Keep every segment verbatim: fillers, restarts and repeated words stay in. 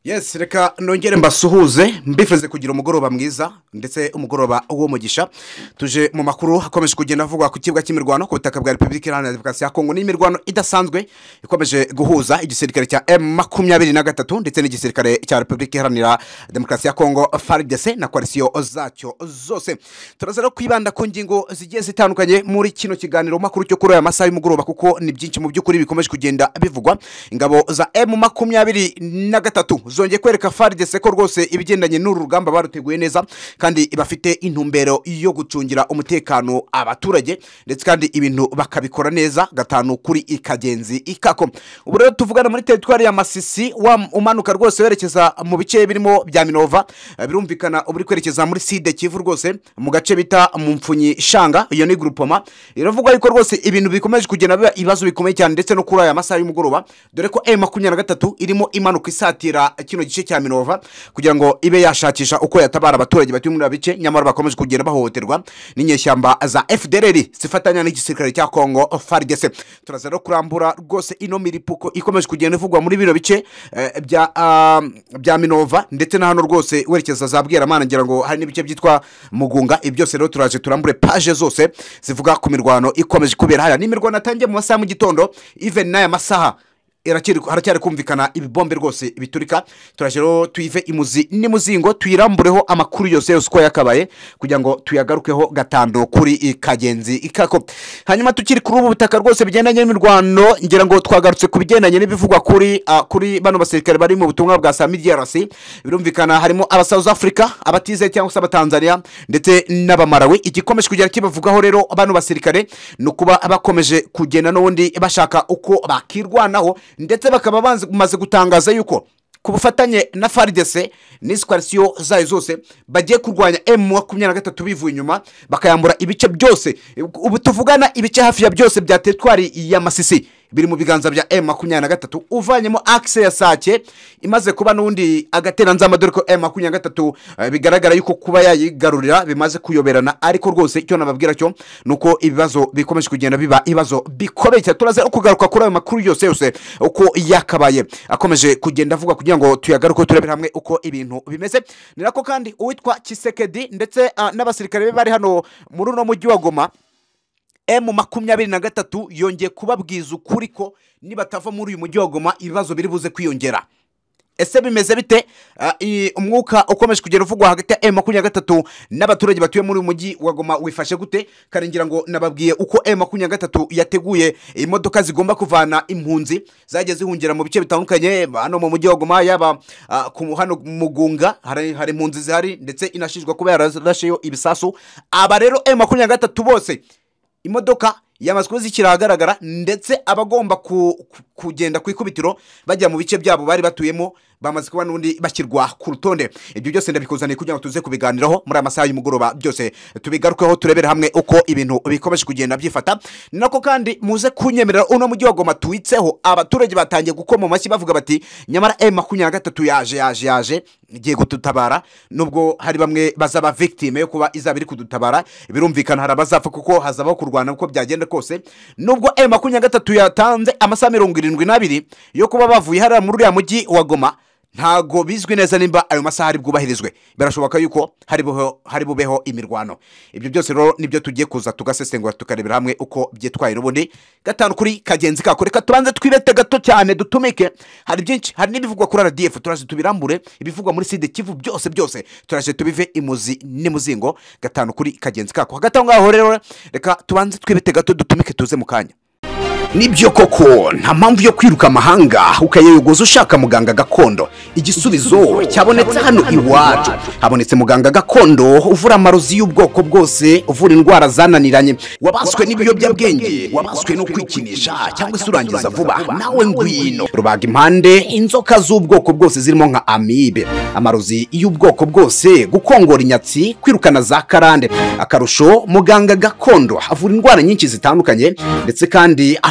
Yes, reka nongere mbasuhuze mbifuze kugira umugoroba mwiza ndetse umugoroba uwo mugisha tuje mu makuru akomeje kugenda avugwa ku kibuga cy'imirwano ku butaka bwa Republika Iharanira Demokarasi ya Kongo n'imirwano idasanzwe ikomeje guhuza igisirikare cya M makumyabiri na gatatu ndetse n'igisirikare cya Republika Iharanira Demokarasi ya Kongo F A R D C na coalition zacyo zose. Turaza no kwibanda ku ngingo zigiye zitandukanye muri kino kiganiro makuru cyo kuri aya masaha y'umugoroba kuko ni byinshi mu by'ukuri bikomeje kugenda bivugwa. Ingabo za M makumyabiri na gatatu zongeye kwereka F A R D C ko rwose ibigendanye n'uru rugamba baruteguye neza kandi bafite intumbero yo gucungira umutekano abaturage ndetse kandi ibintu bakabikora neza gatanu kuri ikagenzi ikako. Ubu rero tuvugana muri territoire ya Masisi wa umanuka rwose werekeza mu bice birimo bya Minova, birumvikana uburi kwerekeza muri Side Kivu rwose mu gace bita mu Mfunyi Shanga, iyo ni groupement iravugwa yuko rwose ibintu bikomeje kugenda biba ibibazo bikomeye cyane ndetse no kuri aya masaha y'umugoroba dore ko M makumyabiri na gatatu irimo imanuka isatira kino gice cya Minova kugira ngo ibe yashakisha uko yatabara abaturage batuye muri abice nyamara bakomeje kugenda bahohoterwa n'inyeshyamba za F D L R zifatanya n'igisirikare cya Kongo F A R D C. Turaza no kurambura rwose ino miripuko ikomeje kugenda ivugwa muri bino bice eh, bya uh, bya Minova ndetse na hano rwose werekeza zabwira mana ngira ngo hari n'ibice byitwa Mugunga. Ibyo byose rero turaje turambure page zose zivuga ku mirwano ikomeje kubera haya n'imirwano atangiye mu masaha mu gitondo even n'aya masaha erakiri haracyari kumvikana ibibombe rwose biturika. Turaje rero tuive imuzi nimuzingo tuyirambureho amakuru yose yose uko yakabaye kugira ngo tuyagarukeho gatando kuri ikagenzi ikako. Hanyuma tukiri kuri ubu butaka rwose bigendanye n'imirwano ngira ngo twagarutse ku bigendanye n'ibivugwa kuri uh, kuri bano basirikare bari mu butumwa bwa Sami D R C. Birumvikana harimo aba South Africa, abatize cyangwa se abatanzania ndetse n'abamarawi. Igikomeje kugera kibavugaho rero bano basirikare nukuba abakomeje kugenda n'ubundi bashaka uko bakirwanaho ndetse bakaba bamaze gutangaza yuko ku bufatanye na F A R D C n'isquarcio zayo zose bagiye kurwanya M makumyabiri na gatatu bivuye inyuma bakayambura ibice byose. Ubu tuvugana ibice hafi ya byose bya territoire ya Masisi biri mu biganza bya M makumyabiri na gatatu uvanyemo axe ya Sake imaze kuba nundi agatera nzama dore ko M makumyabiri na gatatu uh, bigaragara yuko kuba yayigarurira bimaze kuyoberana ariko rwose icyo nababwira cyo nuko ibibazo bikomeje kugenda biba ibibazo bikomeye. Turaza kugaruka kuri ayo makuru yose yose uko yakabaye akomeje kugenda avuga kugira ngo tuyagaruke turebera hamwe uko ibintu bimeze. Nirako kandi uwitwa Kisekedi ndetse uh, n'abasirikare bari hano muri no mujyi wa Goma M makumyabiri na gatatu yongeye kubabwiza ukuri ko nibatava muri uyu mujyi wa Goma ibibazo biri buze kwiyongera. Ese bimeze bite? Uh, umwuka ukomeje kugera uvugwa hagati ya M makumyabiri na gatatu n'abaturage batuye muri uyu mujyi wa Goma wifashe gute? Karingira ngo nababwiye uko M makumyabiri na gatatu yateguye imodoka zigomba kuvana impunzi zagiye zihungira mu bice bitandukanye hano mu mujyi wa Goma yaba uh, ku hano Mugunga hari hari impunzi zihari ndetse inashijwa kuba yarasheyo ibisasu. Aba rero M makumyabiri na gatatu bose imodoka yamazwe zikirahagaragara ndetse abagomba ku, kugenda kwikubitiro bajya mu bice byabo bari batuyemo bamaze kuba nundi bashyirwa ku rutonde. Ibyo byose ndabikuzaniye kugira ngo tuze kubiganiraho muri amasaha y'umugoroba byose tubigarukeho turebere hamwe uko ibintu bikomeje kugenda byifata. Nako kandi muze kunyemerera uno mujyi wa Goma tuwitseho abaturage batangiye gukoma mu mashyi bavuga bati nyamara M makumyabiri na gatatu yaje yaje yaje igiye kudutabara nubwo hari bamwe bazaba victime yo kuba izabiri kudutabara. Birumvikana hari abazapfa kuko hazabaho kurwana uko byagenda kose nubwo M makumyabiri na gatatu yatanze amasaha mirongo irindwi n'abiri yo kuba bavuye hariya muri uriya mujyi wa Goma ntago bizwi neza nimba ayo masaha ari bwubahirizwe. Birashoboka yuko hari buho hari bubeho imirwano. Ibyo byose rero nibyo tugiye kuza tugasesengura tukarebera hamwe uko byitwaye n'ubundi gatanu kuri kagenzi kako. Reka tubanze twibete gato cyane dutumike, hari byinshi hari n'ibivugwa kuri R D F turaje tubirambure ibivugwa muri Side Kivu byose byose turaje tubive imuzi n'imuzingo gatanu kuri kagenzi kako. Hagati aho ngaho rero reka tubanze twibete gato dutumike tuze mu kanya. Nibyo koko nta mpamvu yo kwiruka amahanga ukayeyogoza ushaka muganga gakondo. Igisubizo cyabonetse hano iwacu. Habonetse muganga gakondo uvura amarozi y'ubwoko bwose, uvura indwara zananiranye, wabaswe n'ibiyobyabwenge, wabaswe no kwikinisha cyangwa se urangiza vuba. Nawe ngwino rubaga impande inzoka z'ubwoko bwose zirimo nka amibe, amarozi y'ubwoko bwose, gukongora inyatsi, kwirukana za karande. Akarusho muganga gakondo avura indwara nyinshi zitandukanye ndetse kandi aho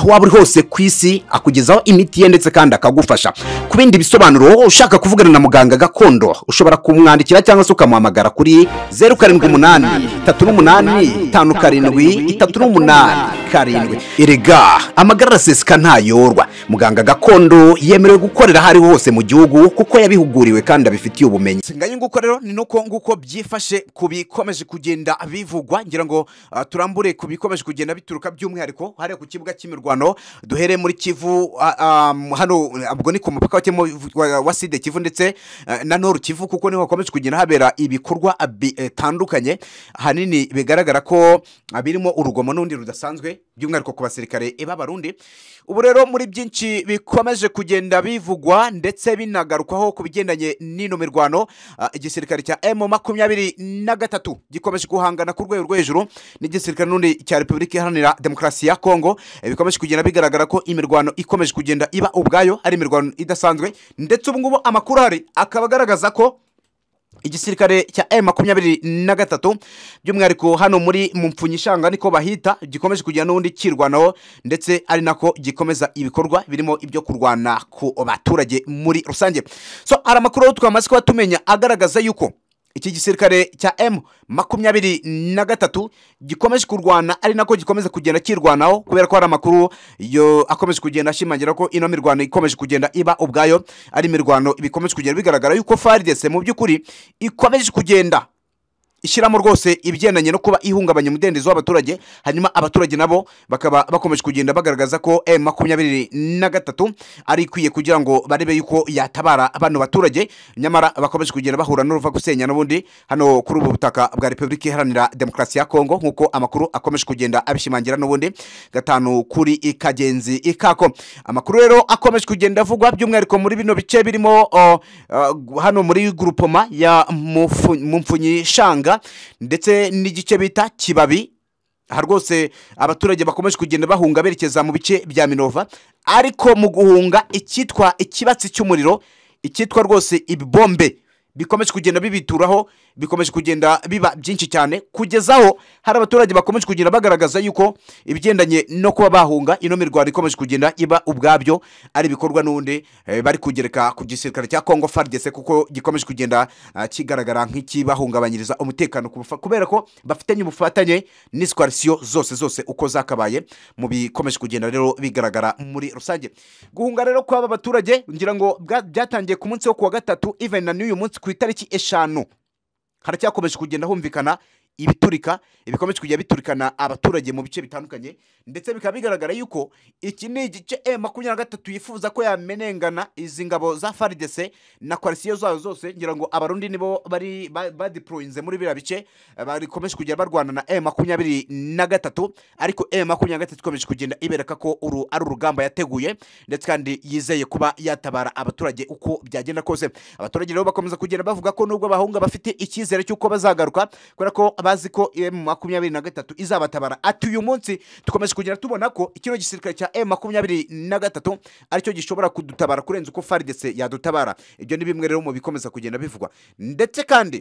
aho waba uri hose ku isi akugezaho imiti ye ndetse kandi akagufasha. Ku bindi bisobanuro ushaka kuvugana na muganga gakondo ushobora kumwandikira cyangwa se ukamuhamagara kuri zeru karindwi umunani tatu n'umunani tanu karindwi itatu n'umunani karindwi. Erega amagara araseseka ntayorwa. Muganga gakondo yemerewe gukorera hari hose mu gihugu kuko yabihuguriwe kandi abifitiye ubumenyi. Singaye nguko rero ni nuko nguko byifashe kubikomeje kugenda bivugwa, ngira ngo uh, turambure kubikomeje kugenda bituruka by'umwihariko hari ku kibuga cy'imirwano duhere muri Kivu uh, um, hano ubwo ni ku mupaka wa, wa Side Kivu ndetse uh, na Nord Kivu kuko niho hakomeje kugenda habera ibikorwa bitandukanye hanini bigaragara ko birimo urugomo n'undi rudasanzwe by'umwihariko ku basirikare b'abarundi. Ubu rero muri byinshi bikomeje kugenda bivugwa ndetse binagarukaho ku bigendanye n'ino mirwano, uh, igisirikare cya M makumyabiri na gatatu gikomeje guhangana ku rwego rwo hejuru n'igisirikare n'undi cya Repubulika Iharanira Demokarasi ya Kongo. E, bikomeje kugenda bigaragara ko imirwano ikomeje kugenda iba ubwayo ari imirwano idasanzwe, ndetse ubu ngubu amakuru hari akaba agaragaza ko igisirikare cya M makumyabiri na gatatu by'umwihariko hano muri mupfunyishanga niko bahita gikomeje kujya n'undi kirwanaho, ndetse ari nako gikomeza ibikorwa birimo ibyo kurwana ku baturage muri rusange. So hari amakuru twamaze kuba tumenya agaragaza yuko iki gisirikare cya M makumyabiri na gatatu gikomeje kurwana ari nako gikomeza kugenda kirwanaho, kubera ko hari amakuru yo akomeje kugenda ashimangira ko ino mirwano ikomeje kugenda iba ubwayo ari mirwano bikomeje kugenda bigaragara yuko F A R D C mu by'ukuri ikomeje kugenda ishyiramo rwose ibigendanye no kuba ihungabanya umudendezo w'abaturage, hanyuma abaturage nabo bakaba bakomeje kugenda bagaragaza ko M makumyabiri na gatatu ari ikwiye kugira ngo barebe yuko yatabara bano baturage, nyamara bakomeje kugenda bahura n'uruva gusenya n'ubundi hano kuri ubu butaka bwa Repubulika Iharanira Demokarasi ya Kongo, nkuko amakuru akomeje kugenda abishimangira n'ubundi gatanu kuri ikagenzi ikako. Amakuru rero akomeje kugenda avugwa by'umwihariko muri bino bice birimo uh, uh, hano muri groupement ya mupfunyishanga ndetse n'igice bita Kibabi. Aha rwose abaturage bakomeje kugenda bahunga berekeza mu bice bya Minova, ariko mu guhunga icyitwa ikibatsi cy'umuriro, icyitwa rwose ibibombe bikomeje kugenda bibituraho, bikomeje kugenda biba byinshi cyane kugezaho hari abaturage bakomeje kugenda bagaragaza yuko ibigendanye no kuba bahunga ino mirwano ikomeje kugenda iba ubwabyo ari bikorwa n'undi e, bari kugereka ku gisirikare cya Kongo F A R D C kuko gikomeje kugenda uh, kigaragara nk'ikibahungabanyiriza umutekano kubera ko bafitanye ubufatanye n'isquarcio zose zose uko zakabaye mu bikomeje kugenda rero bigaragara muri rusange. Guhunga rero kwa aba baturage ngira ngo byatangiye ku munsi wo kuwa gatatu even na n'uyu munsi ku itariki eshanu haracyakomeje kugenda humvikana ibiturika ibikomeje kujya biturikana abaturage mu bice bitandukanye, ndetse bikaba bigaragara yuko iki ni igice M makumyabiri na gatatu yifuza ko yamenengana izi ngabo za F A R D C na coalition zazo zose. Ngira ngo abarundi nibo bari badeployinze muri bira bice barikomeje kujya barwana na M makumyabiri na gatatu, ariko M makumyabiri na gatatu ikomeje kugenda ibereka ko uru ari urugamba yateguye ndetse kandi yizeye kuba yatabara abaturage uko byagenda kose. Abaturage rero bakomeza kugenda bavuga ko nubwo bahunga bafite icyizere cy'uko bazagaruka kubera ko bazi ko M makumyabiri na gatatu izabatabara. Ati uyu munsi tukomeje kugera tubona ko ikino gisirikare cya M makumyabiri na gatatu aricyo gishobora kudutabara kurenza uko F A R D C yadutabara. Ibyo ni bimwe rero mu bikomeza kugenda bivugwa, ndetse kandi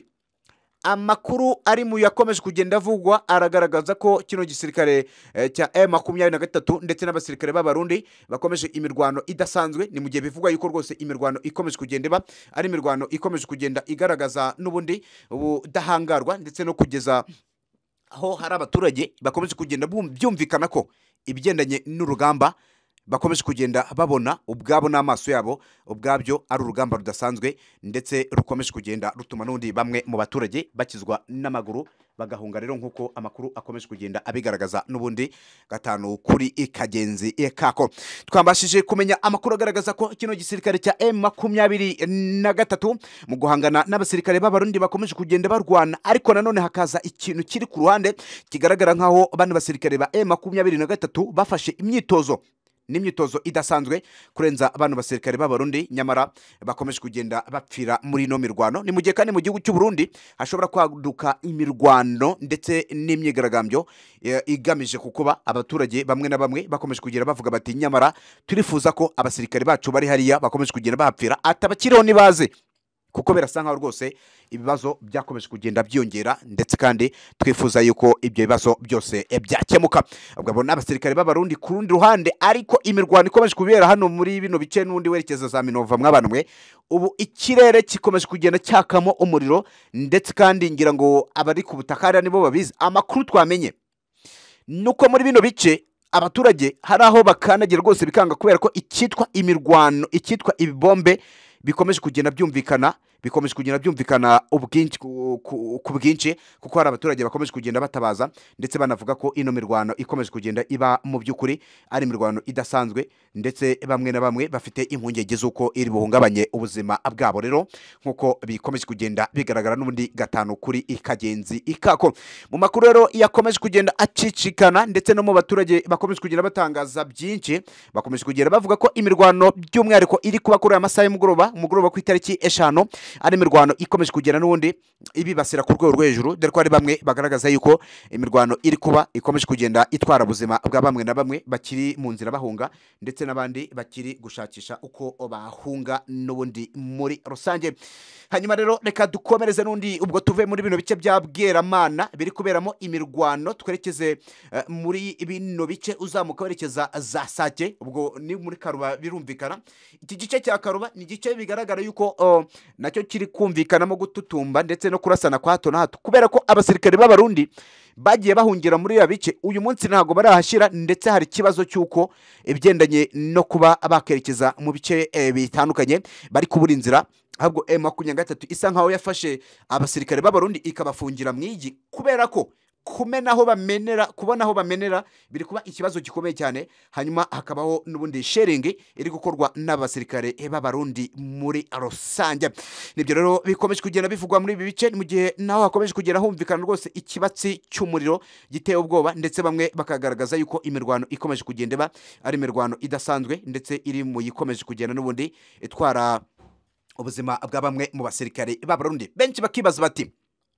amakuru ari mu yakomeje kugenda avugwa aragaragaza ko kino gisirikare eh, cya M makumyabiri na gatatu ndetse n'abasirikare b'abarundi bakomeje imirwano idasanzwe. Ni mu gihe bivugwa yuko rwose imirwano ikomeje kugenda iba ari imirwano ikomeje kugenda igaragaza n'ubundi ubudahangarwa, ndetse no kugeza aho hari abaturage bakomeje kugenda byumvikana ko ibigendanye n'urugamba bakomeje kugenda babona ubwabo n'amaso yabo ubwabyo ari urugamba rudasanzwe, ndetse rukomeje kugenda rutuma n'undi bamwe mu baturage bakizwa n'amaguru bagahunga rero nkuko amakuru akomeje kugenda abigaragaza n'ubundi gatanu kuri ikagenzi ekako. Twambashije kumenya amakuru agaragaza ko kino gisirikare cya M makumyabiri na gatatu mu guhangana n'abasirikare b'abarundi bakomeje kugenda barwana, ariko nanone hakaza ikintu kiri ku ruhande kigaragara nkaho bane basirikare ba M makumyabiri na gatatu bafashe imyitozo n'imyitozo idasanzwe kurenza abantu basirikare b'abarundi, nyamara bakomeje kugenda bapfira muri no mirwano. Ni mu gihe kandi mu gihugu cy'u Burundi hashobora kwaduka imirwano ndetse n'imyigaragambyo e, igamije kukuba abaturage bamwe na bamwe bakomeje kugenda bavuga bati nyamara turifuza ko abasirikare bacu bari hariya bakomeje kugenda bapfira atabakiriho nibaze kuko birasa nkaho rwose ibibazo byakomeje kugenda byongera ndetse kandi twifuza yuko ibyo bibazo byose eh, byakemuka. ubwo n'abasirikare b'abarundi ku rundi ruhande ariko imirwano ikomeje kubera hano muri bino bice n'undi werekeza za Minova mw'abantu mwe ubu ikirere kikomeje kugenda cyakamo umuriro ndetse kandi ngira ngo abari ku butaka hariya nibo babizi. Amakuru twamenye nuko muri bino bice abaturage hari aho bakanagira rwose bikanga kubera ko icyitwa imirwano icyitwa ibibombe bikomeje kugenda byumvikana bikomeje kugenda byumvikana ubwinshi ku ku- ku bwinshi kuko hari abaturage bakomeje kugenda batabaza ndetse banavuga ko ino mirwano ikomeje kugenda iba mu by'ukuri ari imirwano idasanzwe ndetse bamwe na bamwe bafite impungenge z'uko iri buhungabanye ubuzima bwabo. Rero nk'uko bikomeje kugenda bigaragara n'ubundi gatanu kuri ikagenzi ikako mu makuru rero yakomeje kugenda acicikana ndetse no mu baturage bakomeje kugenda batangaza byinshi bakomeje kugenda bavuga ko imirwano by'umwihariko iri kuba kuri aya masaha y'umugoroba umugoroba ku itariki eshanu ari imirwano ikomeje kugenda n'ubundi ibibasira ku rwego rwo hejuru dore ko hari bamwe bagaragaza yuko imirwano iri kuba ikomeje kugenda itwara ubuzima bwa bamwe na bamwe bakiri mu nzira bahunga ndetse n'abandi bakiri gushakisha uko bahunga n'ubundi muri rusange. Hanyuma rero reka dukomereze n'undi ubwo tuve muri bino bice bya Bweramana biri kuberamo imirwano twerekeze eh, muri bino bice uzamuka werekeza za Sake ubwo ni muri Karuba birumvikana. Iki gice cya Karuba ni igice bigaragara yuko oh, nacyo kiri kumvikanamo gututumba ndetse no kurasana kwa hato na hato kubera ko abasirikare b'abarundi bagiye bahungira muri ya bice uyu munsi ntago barahashira ndetse hari ikibazo cy'uko ibigendanye no kuba bakerekeza mu bice eh, bitandukanye bari kubura inzira ahubwo M makumyabiri na gatatu isa nkaho yafashe abasirikare b'abarundi ikabafungira mwigi kubera ko kumena aho bamenera kubona aho bamenera biri kuba ikibazo gikomeye cyane. Hanyuma hakabaho n'ubundi sharing iri gukorwa n'abasirikare b'abarundi muri rusange. Nibyo rero bikomeje kugenda bivugwa muri ibi bice mu gihe naho hakomeje kugera humvikana rwose ikibatsi cy'umuriro giteye ubwoba ndetse bamwe bakagaragaza yuko imirwano ikomeje kugenda ba ari imirwano idasanzwe ndetse iri mu yikomeje kugenda n'ubundi itwara ubuzima bwa bamwe mu basirikare b'abarundi. Benshi bakibaza bati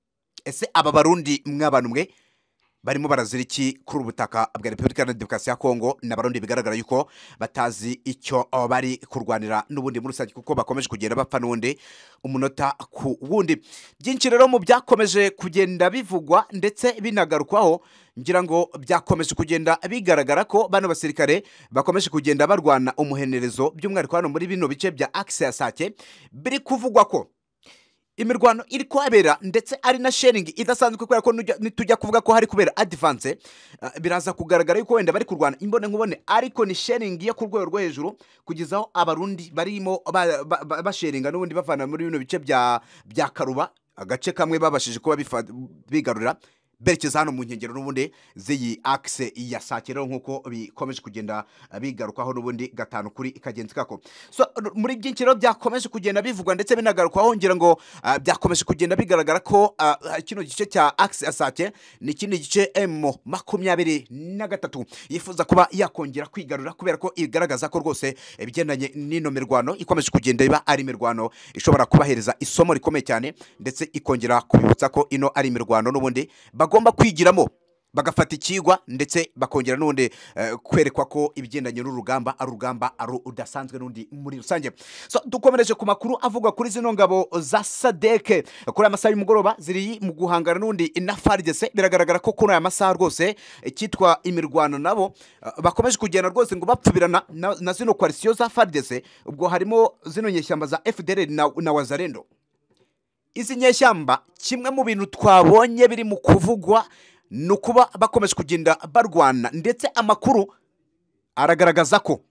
ese aba barundi mw'abantu mwe barimo barazira iki kuri ubutaka bwa Repubulika Iharanira Demokarasi ya Kongo n'abarundi bigaragara yuko batazi icyo uh, bari kurwanira n'ubundi muri rusange kuko bakomeje kugenda bapfa n'ubundi umunota ku wundi. Byinshi rero mu byakomeje kugenda bivugwa ndetse binagarukwaho ngira ngo byakomeje kugenda bigaragara ko bano basirikare bakomeje kugenda barwana umuhenerezo by'umwihariko hano muri bino bice bya Axe ya Sake biri kuvugwa ko imirwano iri kuhabera ndetse ari na sharing idasanzwe kubera ko nitujya kuvuga ko hari kubera advance uh, biraza kugaragara yuko wenda bari kurwana imbone nkubone ariko ni sharing yo ku rwego rwo hejuru kugezaho abarundi barimo basharinga ba, ba n'ubundi bavana muri bino bice bya bya Karuba agace kamwe babashije kuba bigarurira berekeza hano mu nkengero n'ubundi z'iyi Axe ya Sake rero nk'uko bikomeje kugenda bigarukaho n'ubundi gatanu kuri ikagenzi kako. So muri byinshi rero byakomeje kugenda bivugwa ndetse binagarukaho ngira ngo uh, byakomeje kugenda bigaragara ko uh, kino gice cya Axe ya Sake ni kindi gice M makumyabiri na gatatu yifuza kuba yakongera kwigarura kubera ko igaragaza ko rwose ibigendanye n'ino mirwano ikomeje kugenda iba ari mirwano ishobora kubahereza isomo rikomeye cyane ndetse ikongera kubibutsa ko ino ari mirwano n'ubundi bagomba kwigiramo bagafata ikigwa ndetse bakongera n'ubundi uh, kwerekwa ko ibigendanye n'urugamba ari urugamba ari udasanzwe n'undi muri rusange. So dukomereje ku makuru avuga kuri zino ngabo za Sadeke kuri amasaha y'umugoroba ziri mu guhangana n'undi na F A R D C biragaragara ko kuri aya masaha rwose cyitwa imirwano nabo uh, bakomeje kugenda rwose ngo bapfubirana na, na zino coalition za F A R D C ubwo harimo zino nyeshyamba za F D L R na, na Wazalendo. Izi nyeshyamba kimwe mu bintu twabonye biri mu kuvugwa nukuba bakomeje kugenda barwana ndetse amakuru aragaragaza ko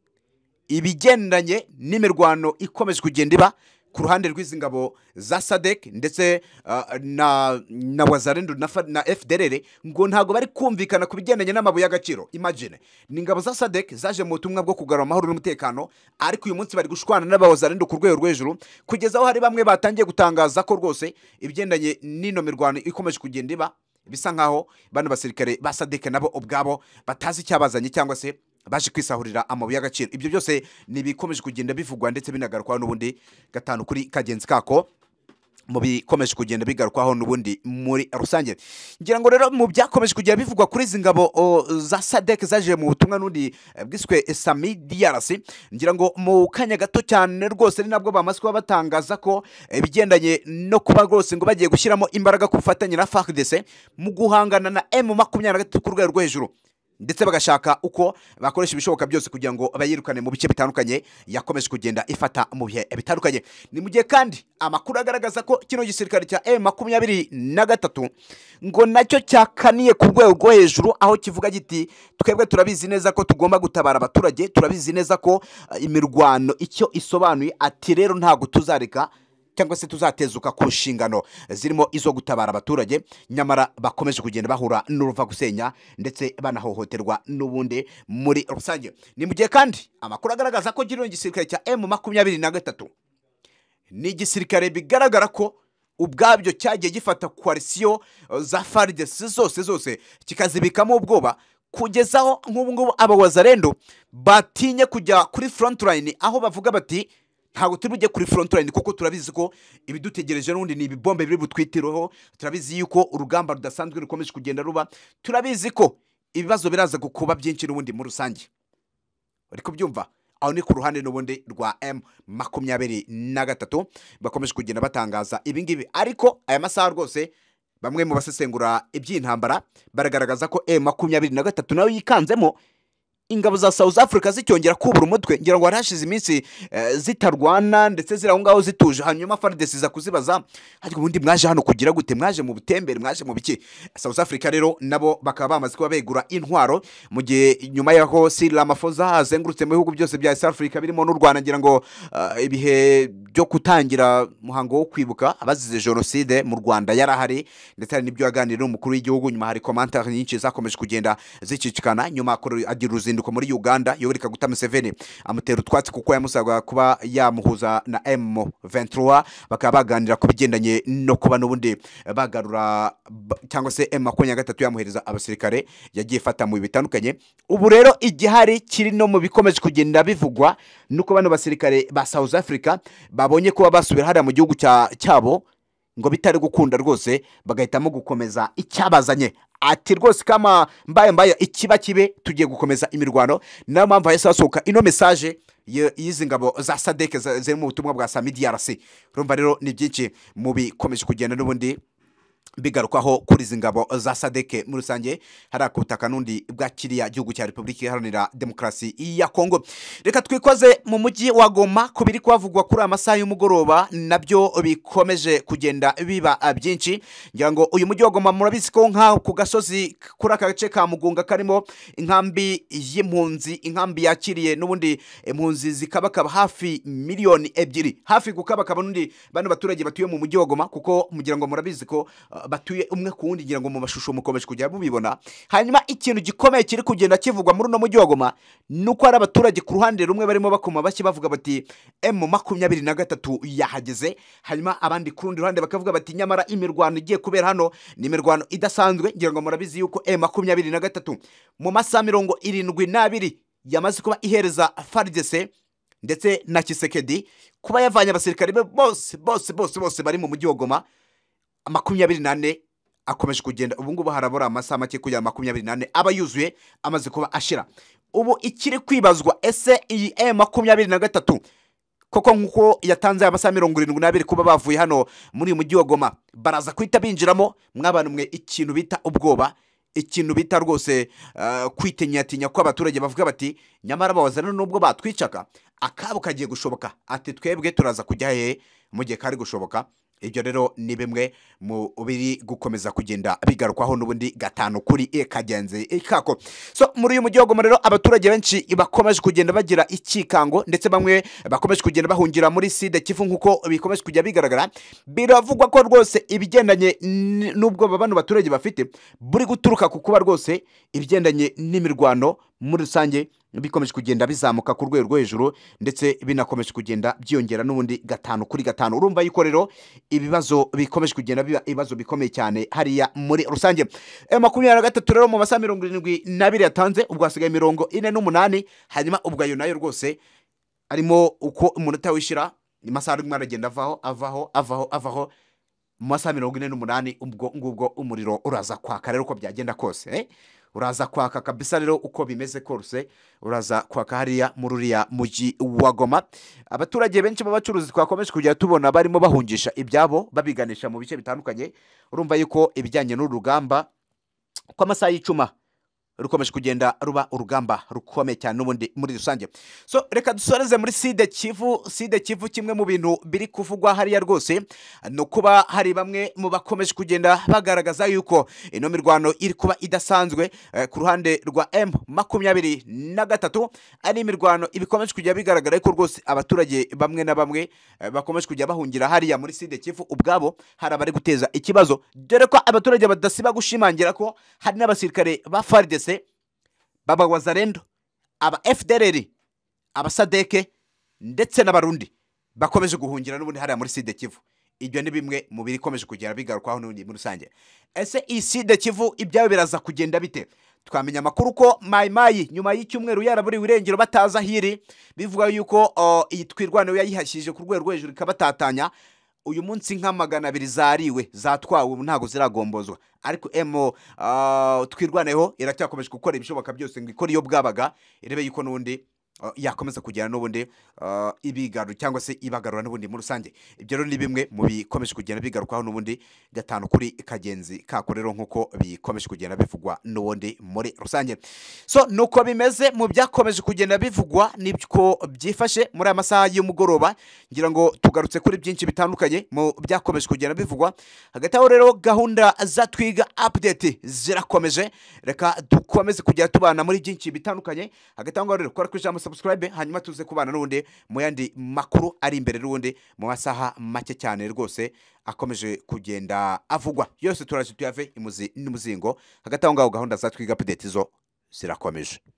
ibigendanye n'imirwano ikomeje kugenda iba ku ruhande rw'izi ngabo za Sadek ndetse uh, na na Wazalendo na, na F D L R ngo ntago bari kumvikana ku bigendanye n'amabuye y'agaciro. Imagine ni ngabo za Sadek zaje mu butumwa bwo kugarura amahoro n'umutekano ariko uyu munsi bari gushwana n'abawazalendo ku rwego rw'ejuru kugeza aho hari bamwe batangiye gutangaza ko rwose ibigendanye n'ino mirwano ikomeje kugenda iba bisa nkaho bano basirikare ba Sadek nabo ubwabo batazi cyabazanye cyangwa se baje kwisahurira amabuye y'agaciro. Ibyo byose ni bikomeje kugenda bivugwa ndetse binagarukwa n'ubundi gatanu kuri kagenzi kako mu bikomeje kugenda bigarukwaho n'ubundi muri rusange. Ngira ngo rero mu byakomeje kugenda bivugwa kuri izi ngabo za sadek zaje mu butumwa n'undi bwiswe Sami D R C, ngira ngo mu kanya gato cyane rwose ni nabwo bamaze kuba batangaza ko ibigendanye no kuba rwose ngo bagiye gushyiramo imbaraga ku bufatanye na F A R D C mu guhangana na M makumyabiri na gatatu ku rwego rwo hejuru, ndetse bagashaka uko bakoresha ibishoboka byose kugira ngo bayirukane mu bice bitandukanye yakomeje kugenda ifata mu bihe bitandukanye. Ni mu gihe kandi amakuru agaragaza ko kino gisirikare cya M makumyabiri na gatatu ngo nacyo cyakaniye ku rwego rwo hejuru, aho kivuga giti twebwe turabizi neza ko tugomba gutabara abaturage, turabizi neza ko uh, imirwano icyo isobanuye, ati rero ntago tuzareka cyangwa se tuzatezuka ku nshingano zirimo izo gutabara abaturage, nyamara bakomeje kugenda bahura n'uruva gusenya ndetse banahohoterwa n'ubundi muri rusange. Ni mu gihe kandi amakuru agaragaza ko gino gisirikare cya M makumyabiri na gatatu ni igisirikare bigaragara ko ubwabyo cyagiye gifata koalisiyo za F A R D C zose zose kikazibikamo ubwoba, kugezaho nk'ubu ngubu abawazarendo batinye kujya kuri front line, aho bavuga bati ntabwo turi bujye kuri front line kuko turabizi ko ibidutegereje n'undi ni ibibombe biri butwitireho, turabizi yuko urugamba rudasanzwe rukomeje kugenda ruba, turabizi ko ibibazo biraza gukuba byinshi n'ubundi muri rusange. Uri kubyumva? Aho ni ku ruhande n'ubundi rwa M makumyabiri na gatatu bakomeje kugenda batangaza ibi ngibi, ariko aya masaha rwose bamwe mu basesengura iby'intambara baragaragaza ko M makumyabiri na gatatu nayo yikanzemo ingabo za South Africa zicyongera kubura umutwe. Ngira ngo harashize iminsi uh, zitarwana ndetse ziraho ngaho zituje, hanyuma F A R D C za kuzibaza ariko ubundi mwaje hano kugira gute, mwaje mu butembere, mwaje mu biki? South Africa rero nabo bakaba bamaze kuba begura intwaro mu gihe nyuma yaho Cyril Ramaphosa azengurutse mu bihugu byose bya South Africa birimo n'u Rwanda, ngira ngo uh, ibihe byo kutangira muhango wo kwibuka abazize genocide mu Rwanda yarahari, ndetse hari n'ibyo yaganira n'umukuru w'igihugu. Nyuma hari commentaire nyinshi zakomeje kugenda zicicikana, nyuma agira uruzinduko muri Uganda Yoweri Kaguta Museveni amutera utwatsi kuko yamusaga kuba yamuhuza na M vingt-trois, bakaba baganira ku bigendanye no kuba n'ubundi bagarura cyangwa se M makumyabiri na gatatu yamuhereza abasirikare yagiye fata mu bitandukanye. Ubu rero igihari kiri no mu bikomeje kugenda bivugwa nuko bano basirikare ba South Africa babonye kuba basubira hariya mu gihugu cyabo ngo bitari gukunda rwose, bagahitamo gukomeza icyabazanye. Ati rwose kama mbaye mbaye ikiba kibe tugiye gukomeza imirwano. Nayo mpamvu hahise hasohoka ino message y'izi ngabo za sadek ziri mu butumwa bwa Sami D R C. Urumva rero ni byinshi mu bikomeje kugenda n'ubundi bigarukwaho kuri izi ngabo za sadek muri rusange hari kubutaka n'undi bwa kiriya gihugu cya Repubulika Iharanira Demokarasi ya Kongo. Reka twikoze mu mujyi wa Goma kubiri kwavugwa kuri amasaha y'umugoroba, nabyo bikomeje kugenda biba byinshi. Ngira ngo uyu mujyi wa Goma murabizi ko nka ku gasozi kuri aka gace ka Mugunga karimo inkambi y'impunzi, inkambi yakiriye n'ubundi impunzi zikabakaba hafi miliyoni ebyiri, hafi gukabakaba n'undi bano baturage batuye mu mujyi wa Goma, kuko mugira ngo murabizi ko uh, batuye umwe ku wundi, ngira ngo mu mashusho mukomeje kujya mubibona. Hanyuma ikintu gikomeye kiri kugenda kivugwa muri no mujyi wa Goma nuko ari abaturage ku ruhande rumwe barimo bakoma bashyi bavuga bati M makumyabiri na gatatu yahageze, hanyuma abandi ku rundi ruhande bakavuga bati nyamara imirwano igiye kubera hano ni imirwano idasanzwe. Ngira ngo murabizi yuko M makumyabiri na gatatu mu masaha mirongo irindwi n'abiri yamaze kuba ihereza F A R D C ndetse na Kisekedi kuba yavanye abasirikare bose bose bose bose bari mu mujyi wa Goma makumyabiri nane. Akomeje kugenda ubu ngubu harabura amasaha make kujya makumyabiri nane aba yuzuye amaze kuba ashira. Ubu ikiri kwibazwa, ese iyi M makumyabiri na gatatu koko nkuko yatanze amasaha mirongo irindwi n'abiri kuba bavuye hano muri uyu mujyi wa Goma baraza kwita binjiramo mw'abantu mwe ikintu bita ubwoba, ikintu bita rwose uh, kwitenyatinya ko abaturage bavuga bati nyamara bawazana nubwo batwicaka akabo kagiye gushoboka, ati twebwe turaza kujya he mu gihe kari gushoboka. Ibyo rero ni bimwe mu biri gukomeza kugenda bigarukwaho n'ubundi gatanu kuri e kagenze ikako. So muri uyu mujyi wa Goma rero abaturage benshi bakomeje kugenda bagira ikikango, ndetse bamwe bakomeje kugenda bahungira muri Sud Kivu nkuko bikomeje kujya bigaragara. Biravugwa ko rwose ibigendanye n'ubwo babano baturage bafite buri guturuka ku kuba rwose ibigendanye n'imirwano muri rusange bikomeje kugenda bizamuka ku rwego rwo hejuru, ndetse binakomeje kugenda byongera n'ubundi gatanu kuri gatanu. Urumva yuko rero ibibazo bikomeje kugenda biba ibibazo bikomeye cyane hariya muri rusange. M makumyabiri na gatatu rero mu masaha mirongo irindwi n'abiri yatanze, ubwo hasigaye mirongo ine n'umunani, hanyuma ubwo ayo nayo rwose arimo uko umunota wishira amasaha arimo aragenda avaho avaho avaho avaho mu masaha mirongo ine n'umunani ubwo ngubwo umuriro uraza kwaka rero uko byagenda kose eh? uraza kwaka kabisa rero uko bimeze kose uraza kwaka hariya muri uriya muji wa Goma. Abaturage benshi b'abacuruzi twakomeje kujya tubona barimo bahungisha ibyabo babiganisha mu bice bitandukanye. Urumva yuko ibijyanye n'urugamba kw'amasaha y'icuma rukomeje kugenda ruba urugamba rukomeye cyane n'ubundi muri rusange. So reka dusoreze muri side Kivu. Side Kivu kimwe mu bintu biri kuvugwa hariya rwose no kuba hari bamwe mu bakomeje kugenda bagaragaza yuko ino mirwano iri kuba idasanzwe eh, ku ruhande rwa M makumyabiri na gatatu ari imirwano ibikomeje kujya bigaragara ko rwose abaturage bamwe na bamwe eh, bakomeje kujya bahungira hariya muri side Kivu ubwabo hari abari guteza ikibazo, dore ko abaturage badasiba gushimangira ko hari n'abasirikare ba F A R D C baba wazarendo aba F D L R aba Sadeke ndetse n'abarundi bakomeje guhungira n'ubundi hariya muri side Kivu. Ibyo ni bimwe mu biri komeje kugera bigarukwaho n'ubundi muri rusange. Ese iyi side Kivu ibyayo biraza kugenda bite? Twamenya amakuru ko Mai Mai nyuma y'icyumweru yaraburi wirengero bataza hiri bivuga yuko uh, iyi twirwano yayihashije ku rwego rw'ejuru ikabatatanya. Uyu munsi nka magana abiri zariwe zatwawe ntago ziragombozwa, ariko emo uh, twirwaneho iracyakomeje gukora ibishoboka byose ngo ikora iyo bwabaga irebe yuko nundi uh, yakomeza kugera n'ubundi uh, ibigaru cyangwa se ibagarura n'ubundi muri rusange. Ibyo rero ni bimwe mu bikomeje kugenda bigarukaho n'ubundi gatanu kuri kagenzi kako rero nkuko bikomeje kugenda bivugwa n'ubundi muri rusange. So nuko bimeze mu byakomeje kugenda bivugwa nibyo byifashe muri amasaha y'umugoroba, ngira ngo tugarutse kuri byinshi bitandukanye mu byakomeje kugenda bivugwa. Hagati aho rero gahunda za twiga update zirakomeje, reka dukomeze kujya tubana muri byinshi bitandukanye. Hagati aho rero kora kwijamo subscribe hanyuma tuze kubana n'ubundi mu yandi makuru ari imbere n'ubundi mu masaha make cyane rwose akomeje kugenda avugwa. Yose turaje tuyave imuzi n'umuzingo. Hagati aho ngaho gahunda za twiga update zo zirakomeje.